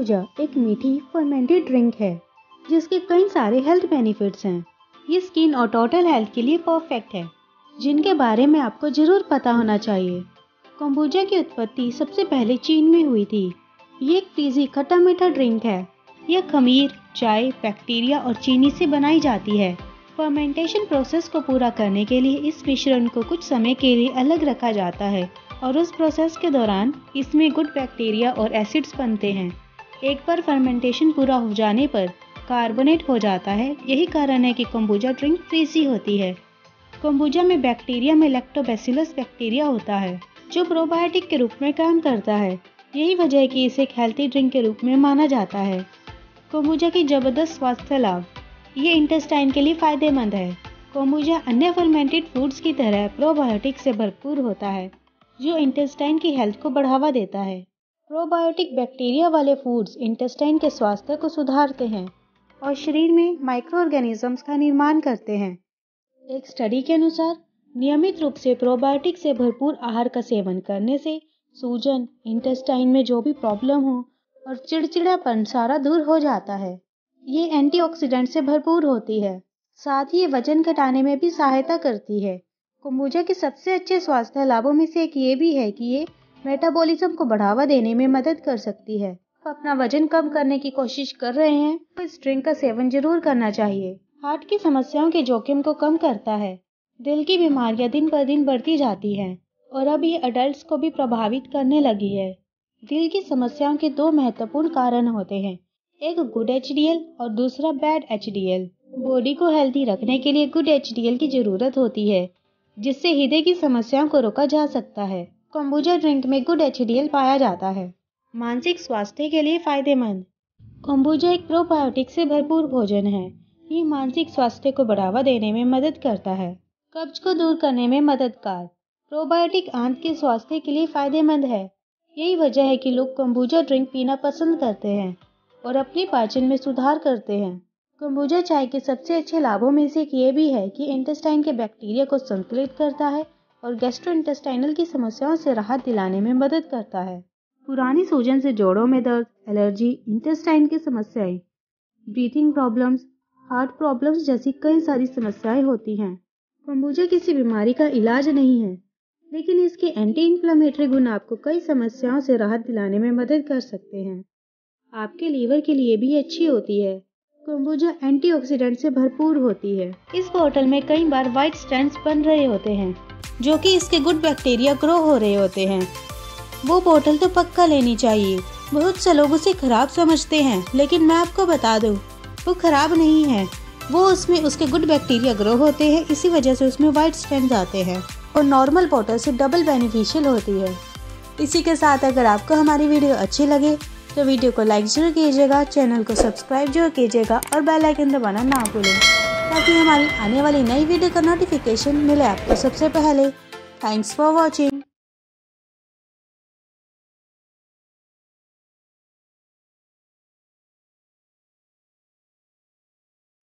Kombucha एक मीठी fermented drink है जिसके कई सारे हेल्थ बेनिफिट्स हैं। ये स्किन और टोटल हेल्थ के लिए परफेक्ट है, जिनके बारे में आपको जरूर पता होना चाहिए। कोम्बुचा की उत्पत्ति सबसे पहले चीन में हुई थी। ये एक फ्रीजी खट्टा मीठा ड्रिंक है। यह खमीर, चाय, बैक्टीरिया और चीनी से बनाई जाती है। फर्मेंटेशन प्रोसेस को पूरा करने के लिए इस मिश्रण को कुछ समय के लिए अलग रखा जाता है और उस प्रोसेस के दौरान इसमें गुड बैक्टीरिया और एसिड्स बनते हैं। एक बार फर्मेंटेशन पूरा हो जाने पर कार्बोनेट हो जाता है। यही कारण है कि कोम्बुचा ड्रिंक फ्रीजी होती है। कोम्बुचा में बैक्टीरिया में लैक्टोबैसिलस बैक्टीरिया होता है जो प्रोबायोटिक के रूप में काम करता है। यही वजह है कि इसे एक हेल्थी ड्रिंक के रूप में माना जाता है। कोम्बुचा की जबरदस्त स्वास्थ्य लाभ। ये इंटेस्टाइन के लिए फायदेमंद है। कोम्बुचा अन्य फर्मेंटेड फूड्स की तरह प्रोबायोटिक से भरपूर होता है जो इंटेस्टाइन की हेल्थ को बढ़ावा देता है। प्रोबायोटिक बैक्टीरिया वाले फूड्स इंटेस्टाइन के स्वास्थ्य को सुधारते हैं और शरीर में माइक्रो ऑर्गेनिजम्स का निर्माण करते हैं। एक स्टडी के अनुसार नियमित रूप से प्रोबायोटिक से भरपूर आहार का सेवन करने से सूजन, इंटेस्टाइन में जो भी प्रॉब्लम हो और चिड़चिड़ापन सारा दूर हो जाता है। ये एंटीऑक्सीडेंट से भरपूर होती है, साथ ही ये वजन घटाने में भी सहायता करती है। कोम्बुचा के सबसे अच्छे स्वास्थ्य लाभों में से एक ये भी है कि ये मेटाबॉलिज्म को बढ़ावा देने में मदद कर सकती है। आप अपना वजन कम करने की कोशिश कर रहे हैं तो इस ड्रिंक का सेवन जरूर करना चाहिए। हार्ट की समस्याओं के जोखिम को कम करता है। दिल की बीमारियां दिन पर दिन बढ़ती जाती हैं और अब ये अडल्ट्स को भी प्रभावित करने लगी है। दिल की समस्याओं के दो महत्वपूर्ण कारण होते हैं, एक गुड एचडीएल और दूसरा बैड एचडीएल। बॉडी को हेल्दी रखने के लिए गुड एचडीएल की जरूरत होती है, जिससे हृदय की समस्याओं को रोका जा सकता है। कोम्बुचा ड्रिंक में गुड एचडीएल पाया जाता है। मानसिक स्वास्थ्य के लिए फायदेमंद। कोम्बुचा एक प्रोबायोटिक से भरपूर भोजन है। ये मानसिक स्वास्थ्य को बढ़ावा देने में मदद करता है। कब्ज को दूर करने में मददगार। प्रोबायोटिक आंत के स्वास्थ्य के लिए फायदेमंद है। यही वजह है कि लोग कोम्बुचा ड्रिंक पीना पसंद करते हैं और अपनी पाचन में सुधार करते हैं। कोम्बुचा चाय के सबसे अच्छे लाभों में से एक ये भी है कि इंटेस्टाइन के बैक्टीरिया को संतुलित करता है और गैस्ट्रोइंटेस्टाइनल की समस्याओं से राहत दिलाने में मदद करता है। पुरानी सूजन से जोड़ों में दर्द, एलर्जी, इंटेस्टाइन की समस्याएं, ब्रीथिंग प्रॉब्लम्स, हार्ट प्रॉब्लम्स जैसी कई सारी समस्याएं होती हैं। कोम्बुचा किसी बीमारी का इलाज नहीं है, लेकिन इसके एंटी इन्फ्लेमेटरी गुण आपको कई समस्याओं से राहत दिलाने में मदद कर सकते हैं। आपके लीवर के लिए भी अच्छी होती है। कोम्बुचा एंटीऑक्सीडेंट से भरपूर होती है। इस बोतल में कई बार व्हाइट स्टैंड्स बन रहे होते हैं जो कि इसके गुड बैक्टीरिया ग्रो हो रहे होते हैं। वो बोतल तो पक्का लेनी चाहिए। बहुत से लोग उसे खराब समझते हैं, लेकिन मैं आपको बता दूं, वो खराब नहीं है। वो उसमें उसके गुड बैक्टीरिया ग्रो होते हैं, इसी वजह से उसमें व्हाइट स्टैंड्स आते हैं और नॉर्मल बोतल से डबल बेनिफिशियल होती है। इसी के साथ अगर आपको हमारी वीडियो अच्छी लगे तो वीडियो को लाइक जरूर कीजिएगा, चैनल को सब्सक्राइब जरूर कीजिएगा और बेल आइकन दबाना ना भूलें ताकि हमारी आने वाली नई वीडियो का नोटिफिकेशन मिले आपको सबसे पहले। Thanks for watching.